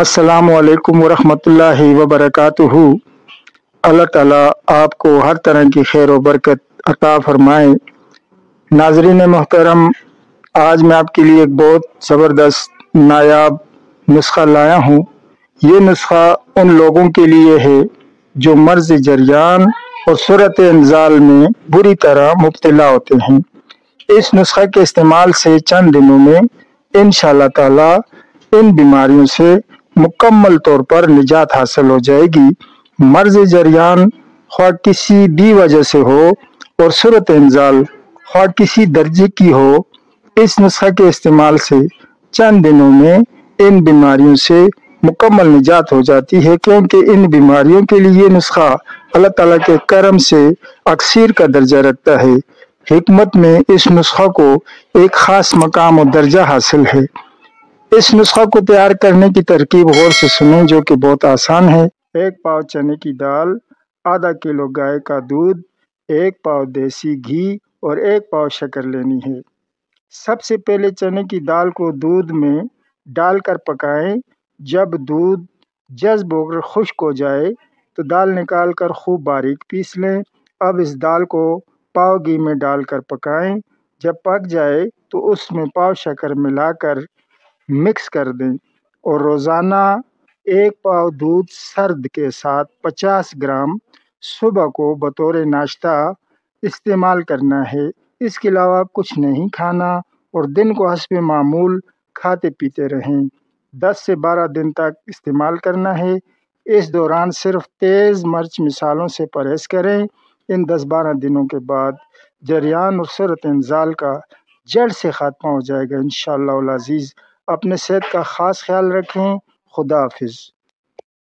السلام علیکم ورحمۃ اللہ وبرکاتہ۔ اللہ تعالیٰ آپ کو ہر طرح کی خیر و برکت عطا فرمائے۔ ناظرین محترم، آج میں آپ کے لیے ایک بہت زبردست نایاب نسخہ لایا ہوں۔ یہ نسخہ ان لوگوں کے لیے ہے جو مرض جریان اور صورت انزال میں بری طرح مبتلا ہوتے ہیں۔ اس نسخہ کے استعمال سے چند دنوں میں انشاءاللہ تعالیٰ ان بیماریوں سے مکمل طور پر نجات حاصل ہو جائے گی۔ مرض جریان خواہ کسی بھی وجہ سے ہو اور صورت انزال خواہ کسی درجے کی ہو، اس نسخہ کے استعمال سے چند دنوں میں ان بیماریوں سے مکمل نجات ہو جاتی ہے، کیونکہ ان بیماریوں کے لیے یہ نسخہ اللہ تعالیٰ کے کرم سے اکثیر کا درجہ رکھتا ہے۔ حکمت میں اس نسخہ کو ایک خاص مقام و درجہ حاصل ہے۔ اس نسخہ کو تیار کرنے کی ترکیب غور سے سنیں، جو کہ بہت آسان ہے۔ 1 پاؤ چنے کی دال، آدھا کلو گائے کا دودھ، 1 پاؤ دیسی گھی اور 1 پاؤ شکر لینی ہے۔ سب سے پہلے چنے کی دال کو دودھ میں ڈال کر پکائیں۔ جب دودھ جذب ہو کر خشک ہو جائے تو دال نکال کر خوب باریک پیس لیں۔ اب اس دال کو پاؤ گھی میں ڈال کر پکائیں۔ جب پک جائے تو اس میں پاؤ شکر ملا کر مکس کر دیں اور روزانہ 1 پاؤ دودھ سرد کے ساتھ 50 گرام صبح کو بطور ناشتہ استعمال کرنا ہے۔ اس کے علاوہ کچھ نہیں کھانا اور دن کو حسب معمول کھاتے پیتے رہیں۔ 10 سے 12 دن تک استعمال کرنا ہے۔ اس دوران صرف تیز مرچ مصالحوں سے پرہیز کریں۔ ان 10-12 دنوں کے بعد جریان اور صورت انزال کا جڑ سے خاتمہ ہو جائے گا انشاءاللہ العزیز۔ اپنے صحت کا خاص خیال رکھیں۔ خدا حافظ۔